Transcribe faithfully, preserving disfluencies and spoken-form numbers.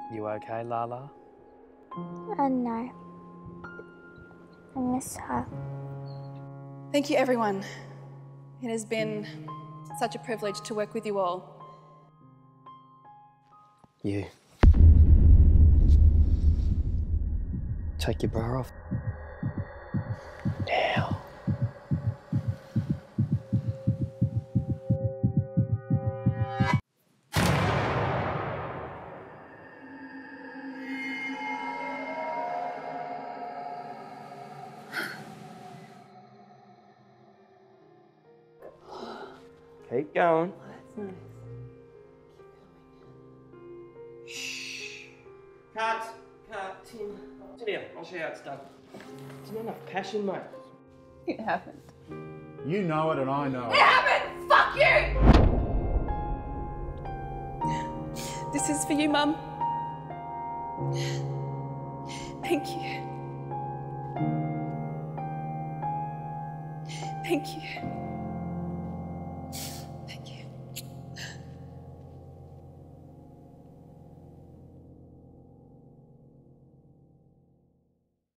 You okay, Lala? Uh, no. I miss her. Thank you, everyone. It has been such a privilege to work with you all. You. Take your bra off. Now. Keep going. Oh, that's nice. Shh. Cut. Cut. Tim. Sit down. I'll show you how it's done. There's not enough passion, mate. It happened. You know it and I know It it. happened! Fuck you! This is for you, Mum. Thank you. Thank you.